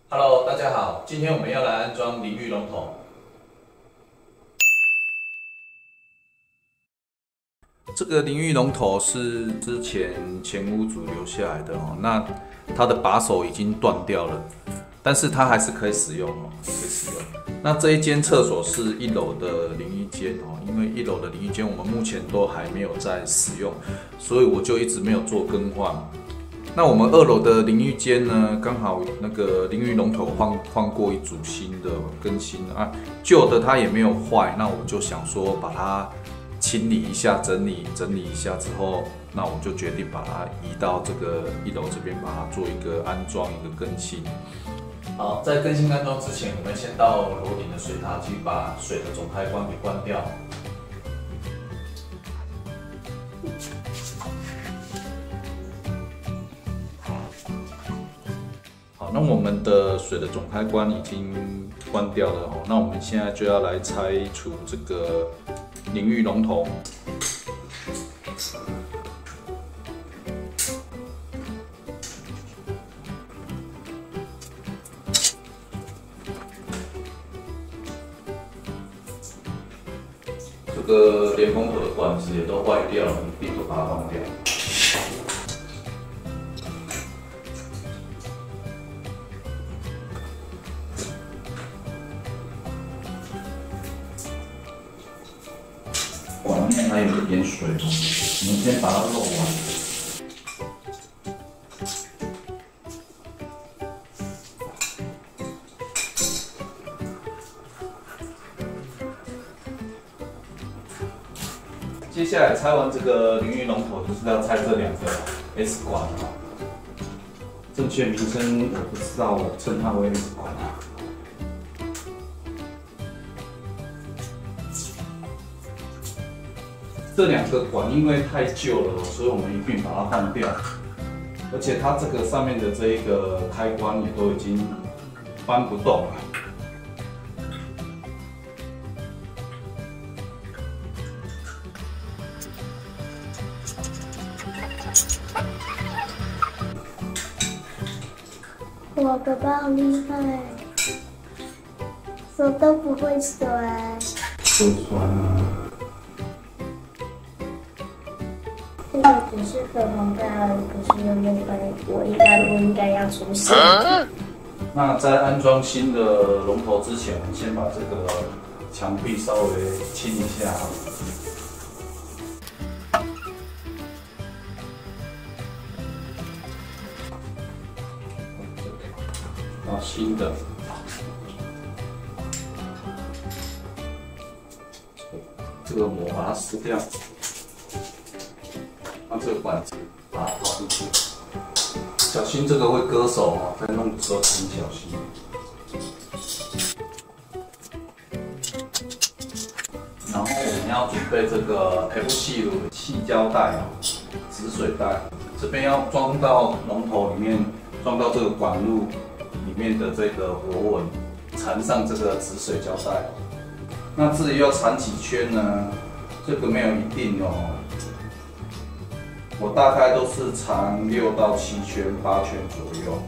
Hello，大家好，今天我们要来安装淋浴龙头。这个淋浴龙头是之前前屋主留下来的哦，那它的把手已经断掉了，但是它还是可以使用哦，可以使用。那这一间厕所是1楼的淋浴间哦，因为1楼的淋浴间我们目前都还没有在使用，所以我就一直没有做更换。那我们2楼的淋浴间呢，刚好那个淋浴龙头换过一组新的更新啊，旧的它也没有坏，那我就想说把它清理一下，整理一下之后，那我就决定把它移到这个1楼这边，把它做一个安装一个更新。好，在更新安装之前，我们先到楼顶的水塔去把水的总开关给关掉。好，那我们的水的总开关已经关掉了哦，那我们现在就要来拆除这个淋浴龙头。这个连风口的管子也都坏掉了，一并都把它换掉。管面还有一点水，我们先把它漏完。接下来拆完这个淋浴龙头，就是要拆这2个 S 管啊。正确名称我不知道，我称它为 S 管啊。这2个管因为太旧了，所以我们一并把它换掉。而且它这个上面的这一个开关也都已经搬不动了。 我爸爸好厉害，手都不会甩。 会酸啊。 这个只是粉红的，可是又没关系，我应该要出现。 那在安装新的龙头之前，我们先把这个墙壁稍微清一下。新的，这个膜把它撕掉，那这个管子把它套进去，小心这个会割手哦，在弄的时候请小心。然后我们要准备这个 F 细乳细胶带哦，止水带，这边要装到龙头里面，装到这个管路里面的这个活纹，缠上这个止水胶带。那至于要缠几圈呢？这个没有一定哦。我大概都是缠6到7圈、8圈左右。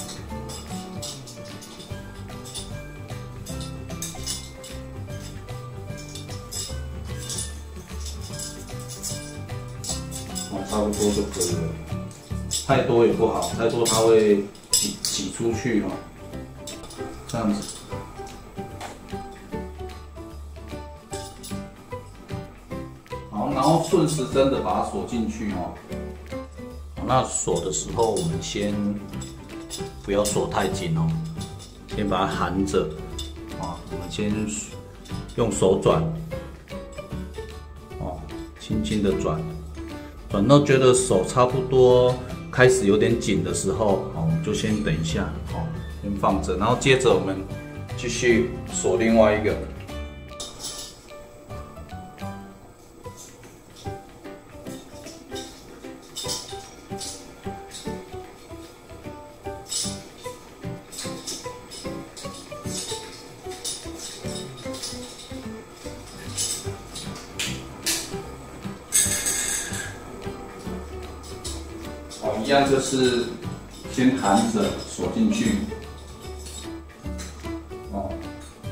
差不多就可以了。太多也不好，太多它会挤出去哦。这样子。好，然后顺时针的把它锁进去哦。那锁的时候，我们先不要锁太紧哦，先把它含着啊。我们先用手转，哦，轻轻的转，转到觉得手差不多开始有点紧的时候，我们就先等一下，先放着，然后接着我们继续锁另外一个。一样就是先含着锁进去，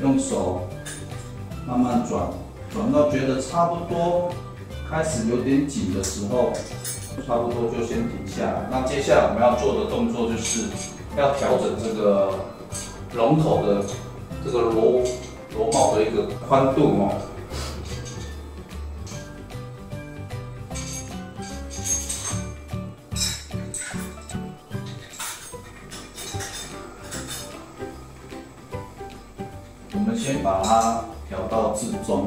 用手慢慢转，转到觉得差不多开始有点紧的时候，差不多就先停下来。那接下来我们要做的动作就是要调整这个龙头的这个螺帽的一个宽度哦。我们先把它调到至中，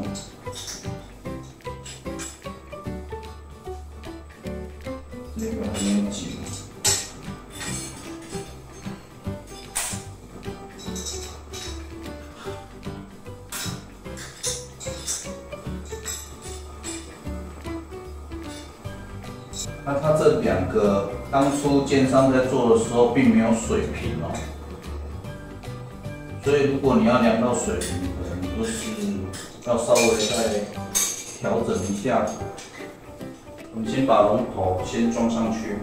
这个还没有紧。那它这两个当初奸商在做的时候并没有水平哦。所以，如果你要量到水平，可能就是要稍微再调整一下。我们先把龙头先装上去，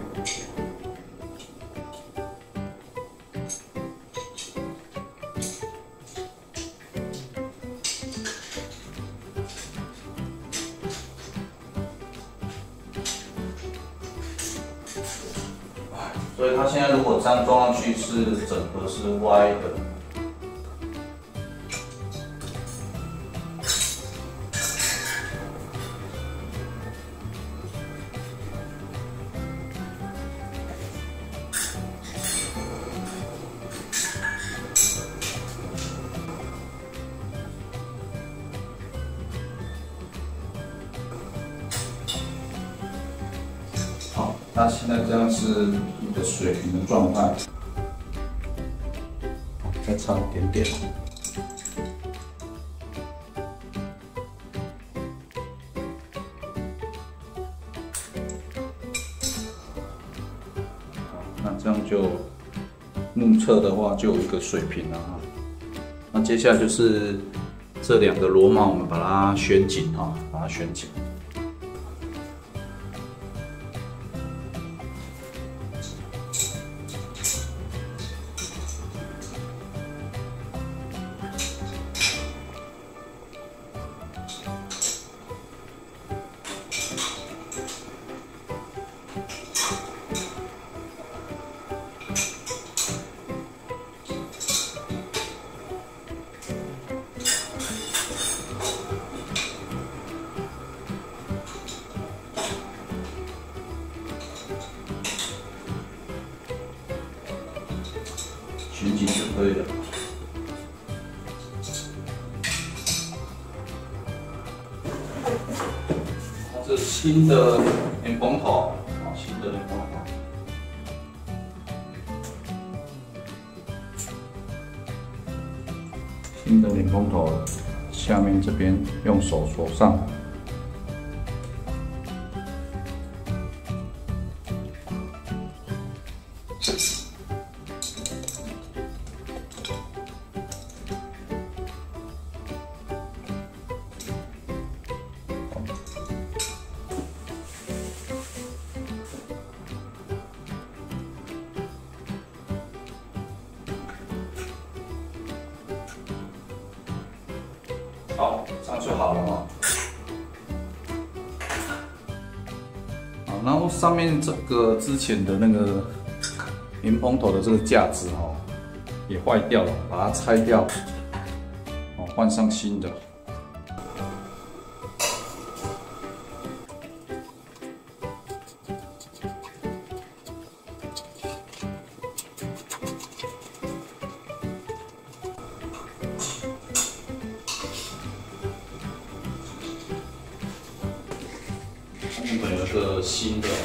所以它现在如果这样装上去是整个是歪的。好，那现在这样是一个水平的状态，再差一点点。那这样就目测的话就有一个水平了哈。那接下来就是这两个螺帽，我们把它旋紧哈，把它旋紧。旋紧就可以了。这是新的莲蓬头，新的莲蓬头。新的莲蓬头下面这边用手锁上。好，这样就好了哈。好，然后上面这个之前的那个莲蓬头的这个架子哈，也坏掉了，把它拆掉，哦，换上新的。日本有个新的，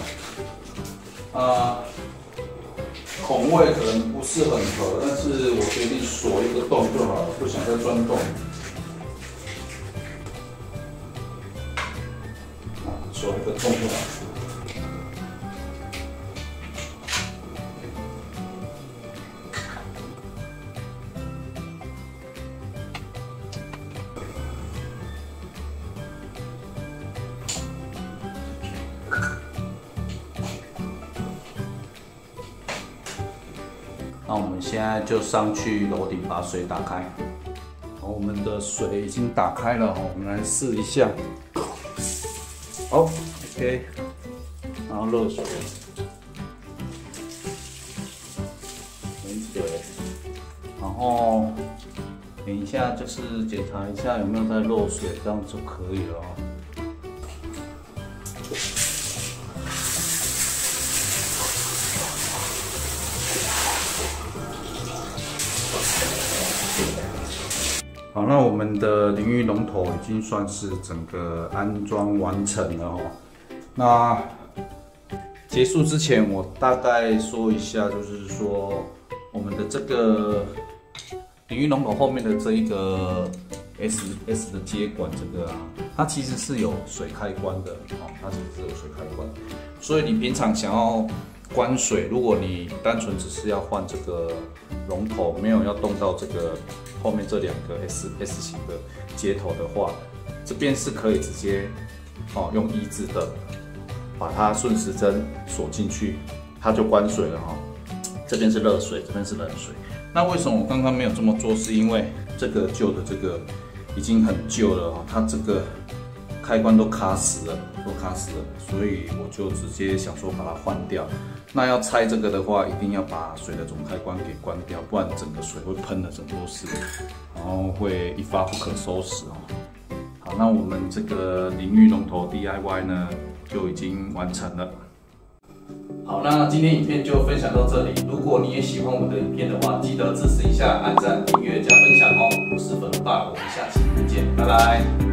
孔位可能不是很合，但是我决定锁一个洞就好了，不想再钻洞。锁一个洞就好。那我们现在就上去楼顶把水打开。 好，我们的水已经打开了，我们来试一下。好 ，OK， 然后热水，冷水，然后等一下就是检查一下有没有在漏水，这样就可以了哦。好，那我们的淋浴龙头已经算是整个安装完成了哦。那结束之前，我大概说一下，就是说我们的这个淋浴龙头后面的这一个 S 的接管，这个啊，它其实是有水开关的哦，它其实是有水开关，所以你平常想要关水，如果你单纯只是要换这个龙头，没有要动到这个后面这两个 S 型的接头的话，这边是可以直接用移植的把它顺时针锁进去，它就关水了哈。这边是热水，这边是冷水。那为什么我刚刚没有这么做？是因为这个旧的这个已经很旧了哈，它这个开关都卡死了，所以我就直接想说把它换掉。那要拆这个的话，一定要把水的总开关给关掉，不然整个水会喷的整个都是，然后会一发不可收拾哦。好，那我们这个淋浴龙头 DIY 呢就已经完成了。好，那今天影片就分享到这里。如果你也喜欢我们的影片的话，记得支持一下，按赞、订阅、加分享哦。我是粉爸，我们下期再见，拜拜。